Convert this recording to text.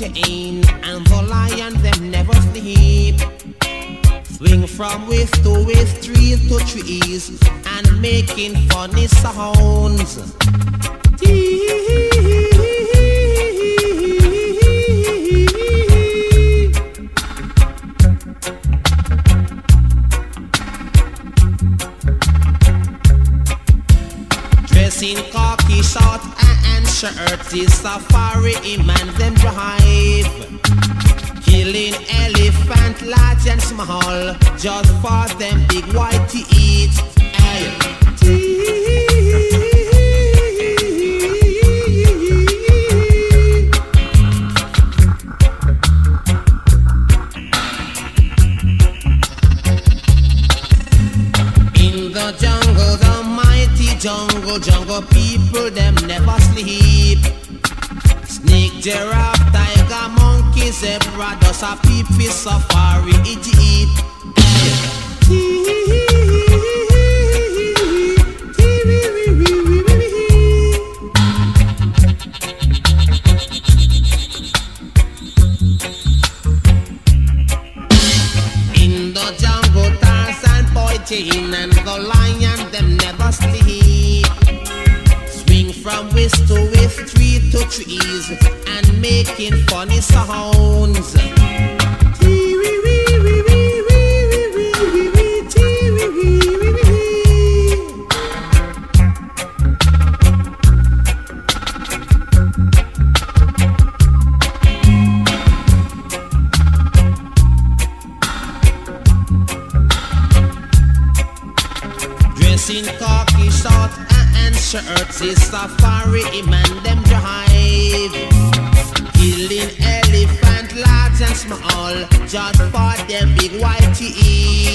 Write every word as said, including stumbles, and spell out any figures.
pointing, and the lion them never sleep. Swing from width to width, tree to trees, and making funny sounds. Dressing khaki short and shirt, the safari man them drive. Killing elephant, large and small, just for them big white to eat. Hey. In the jungle, the mighty jungle, jungle people them never sleep. Snake, giraffe, tiger, monkey, zebra, does a peep for safari it eat. In the jungle, Tarzan pointing, and the lion them never sleep. Swing from width to width, tree to trees, and making funny sounds. Dressing khaki short and shirts, the safari man them drive. Killing elephant, large and small, just for them big white to eat.